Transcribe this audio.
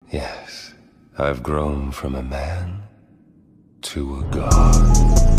Yes, I've grown from a man to a god.